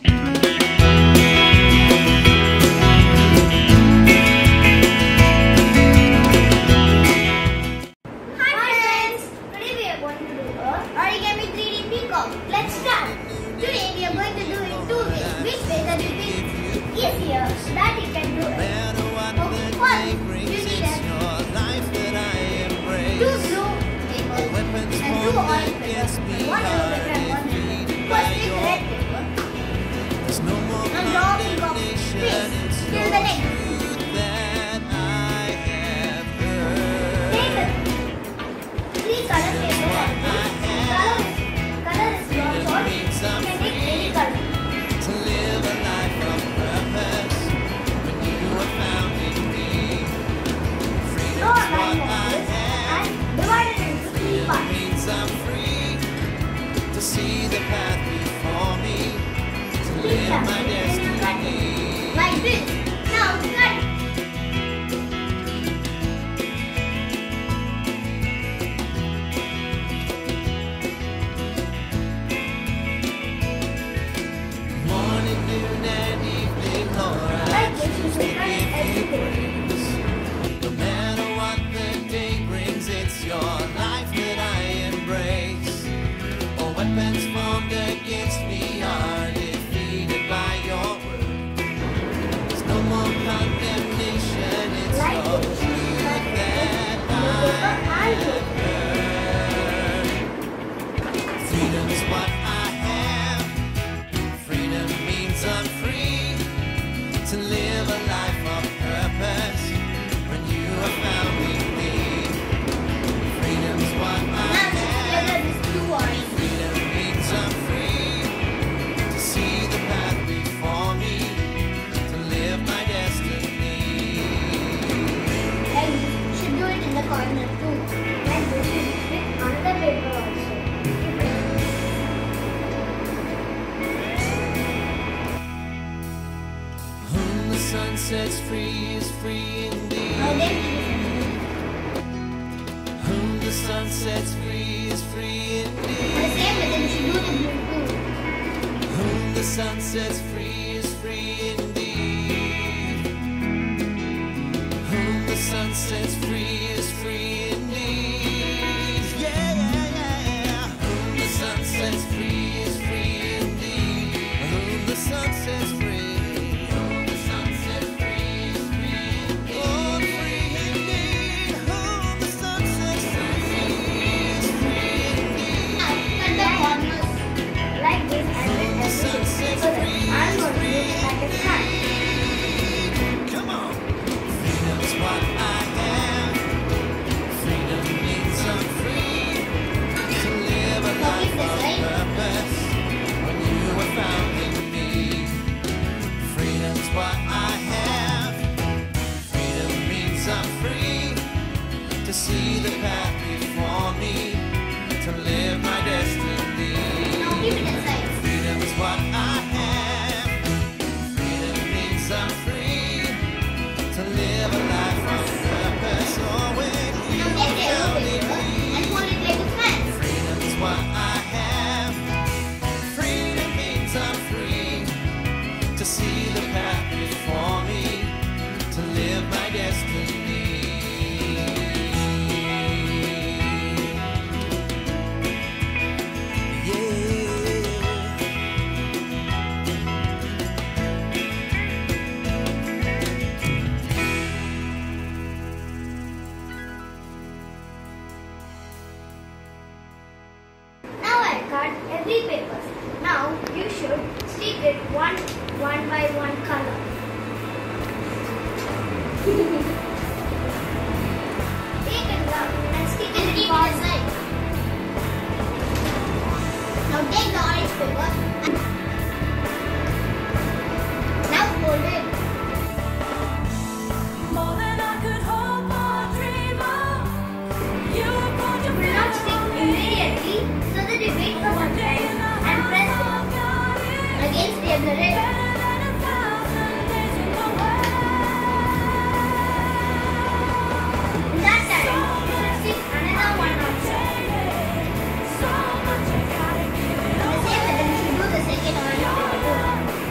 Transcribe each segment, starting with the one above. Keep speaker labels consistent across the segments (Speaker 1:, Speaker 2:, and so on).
Speaker 1: Origami 3D peacock. Let's start. Today we are going to do it two ways. Which way that you think easier that you can do it. Okay, first you need two blue papers and two orange papers. One yellow paper and one red paper. First take the red paper and draw a peacock face till the neck. Take the three color papers and color is your choice. You can take any color.
Speaker 2: To live a life of purpose when you are found in me.
Speaker 1: Draw a line like this and divide it into three parts.
Speaker 2: Means I'm free to see the path before me, to live my destiny.
Speaker 1: Like this. Now cut it.
Speaker 2: Morning, noon, and evening, Lord,
Speaker 1: Like this, you should cut it everything.
Speaker 2: no matter what the day brings, it's your life that I embrace. All weapons formed against me are defeated by your word. There's no more condemnation, it's
Speaker 1: Like
Speaker 2: your
Speaker 1: this, you should cut
Speaker 2: truth
Speaker 1: it
Speaker 2: that
Speaker 1: on the paper and paper.
Speaker 2: freedom is what I have. Freedom means I'm free to live a life of purpose when you are found in me. Freedom is what I
Speaker 1: Now
Speaker 2: have.
Speaker 1: together these two orange.
Speaker 2: Freedom means I'm free to see the path before me, to live my destiny.
Speaker 1: Like this, you should do it in the corner too. Like this, you should fit another paper also.
Speaker 2: Whom the sun sets free is free indeed.
Speaker 1: Now then,
Speaker 2: Whom the sun sets free is free
Speaker 1: the
Speaker 2: indeed.
Speaker 1: same way then you should do the blue too.
Speaker 2: Whom the sun sets free is free indeed. Whom the sun sets free is free indeed. Yeah, yeah, yeah. Whom the sun sets free is free indeed. Whom the sun sets free. Whom the sun sets free is free indeed. Oh, free indeed. Whom the sun sets free is free indeed.
Speaker 1: Now cut the corners like this and fit everything. So that I'm going to do it like a hat.
Speaker 2: Come on. Freedom is what I have. Freedom means I'm free to live a life of purpose when you are found in me. Freedom is what I have. Freedom means I'm free to see the path before me, to live my destiny.
Speaker 1: Now keep it aside.
Speaker 2: Freedom is what I have. Freedom means I'm free to live a life of purpose. Oh, when you
Speaker 1: Now take the yellow
Speaker 2: found in
Speaker 1: paper
Speaker 2: me.
Speaker 1: and fold it like a fan.
Speaker 2: Freedom is what I have. Freedom means I'm free to see the path before me, to live my destiny.
Speaker 1: Now I cut every paper. Now you should stick it one by one color. Take it down and stick it in the side. Now take the orange paper and now fold it.
Speaker 3: More than I could hope or dream of. You were born to
Speaker 1: Do not stick immediately so that you wait for some time and press it against the other edge.
Speaker 3: better than 1,000 days in the world.
Speaker 1: In that time, you should stick another one also.
Speaker 3: So much I gotta give it
Speaker 1: The
Speaker 3: all.
Speaker 1: same way, then you should do the second orange paper too.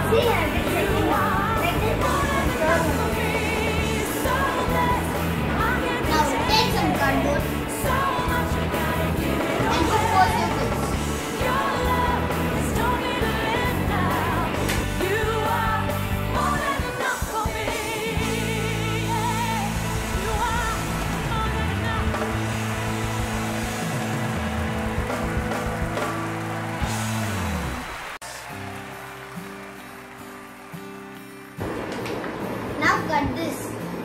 Speaker 4: See, I'm just second one. Like this, third one. Now take some cardboard and compose your books. Now cut this.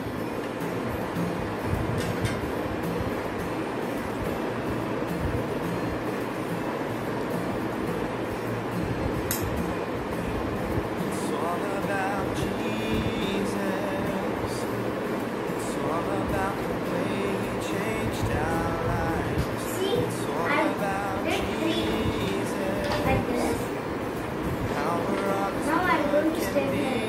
Speaker 2: It's all about Jesus. It's all about the way He changed our lives.
Speaker 4: See,
Speaker 2: It's all
Speaker 4: I
Speaker 2: about
Speaker 4: did three
Speaker 2: Jesus.
Speaker 4: like this.
Speaker 2: How we're all
Speaker 4: Now I'm going to stay here.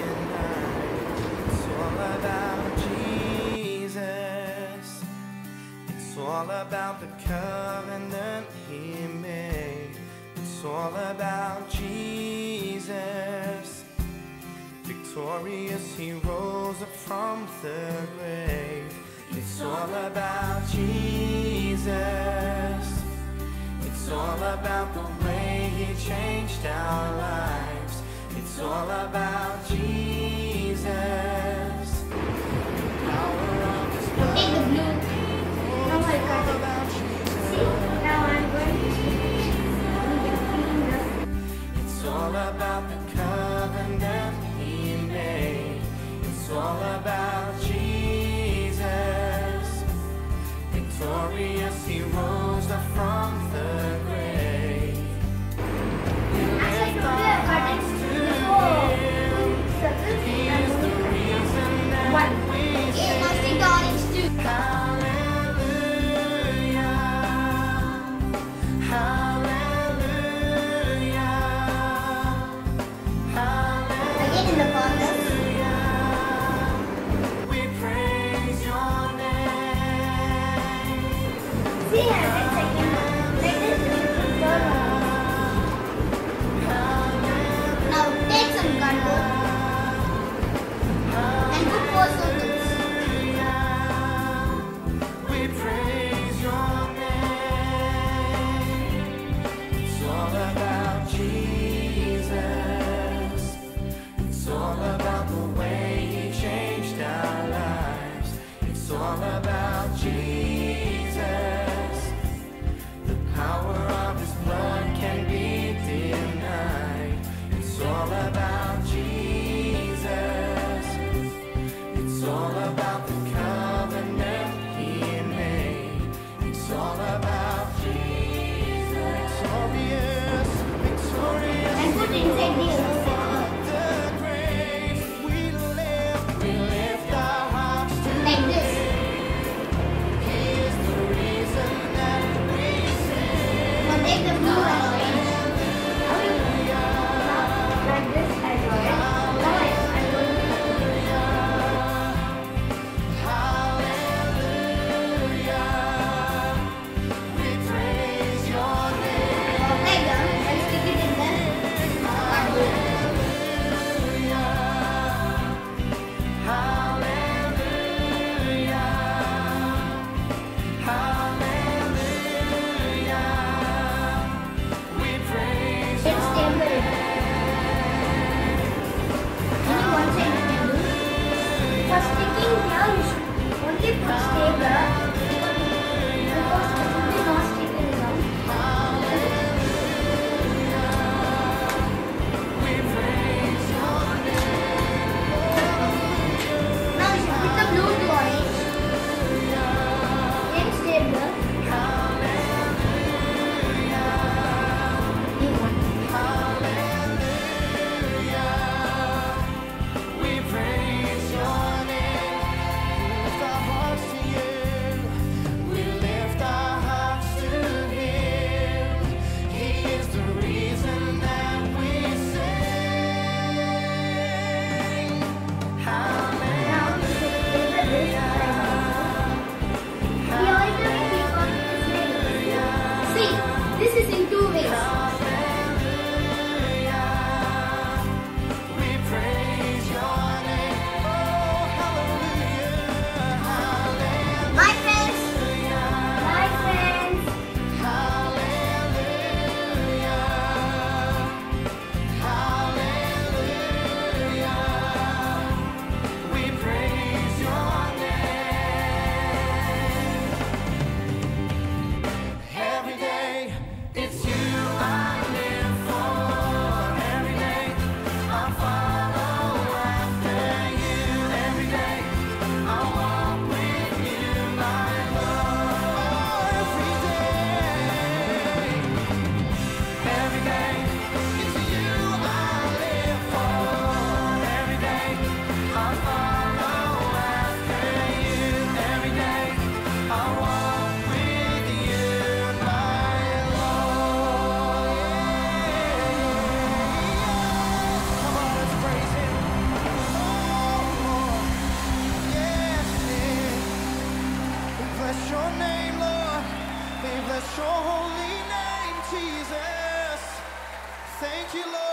Speaker 2: It's all about Jesus. It's all about the covenant He made. It's all about Jesus. Victorious He rose up from the grave. It's all about Jesus. It's all about the way He changed our lives. It's all about Jesus. Power of His
Speaker 4: Now take the blue. Now I cut it. See, now I'm going to clean this.
Speaker 2: It's all about the covenant He made. It's all about Jesus. Victorious He rose up from the grave.
Speaker 4: As I told you, I cut it before. Circles and
Speaker 2: The reason that
Speaker 4: one.
Speaker 2: we
Speaker 4: Okay, now take the orange too.
Speaker 2: Hallelujah, hallelujah,
Speaker 4: Again in the corner.
Speaker 2: hallelujah. We praise Your name.
Speaker 4: See, I did second one.
Speaker 2: bless your holy name, Jesus. Thank you, Lord.